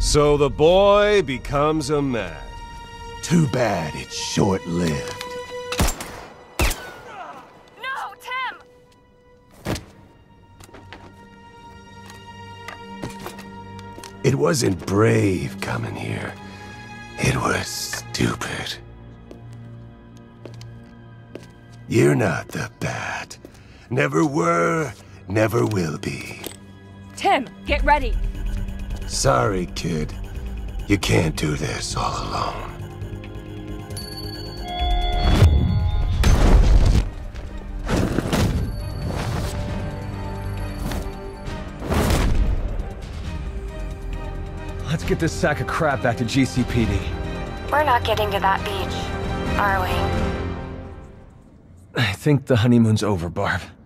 So the boy becomes a man. Too bad it's short-lived. No, Tim! It wasn't brave coming here. It was stupid. You're not the Bat. Never were, never will be. Tim, get ready! Sorry, kid. You can't do this all alone. Let's get this sack of crap back to GCPD. We're not getting to that beach, are we? I think the honeymoon's over, Barb.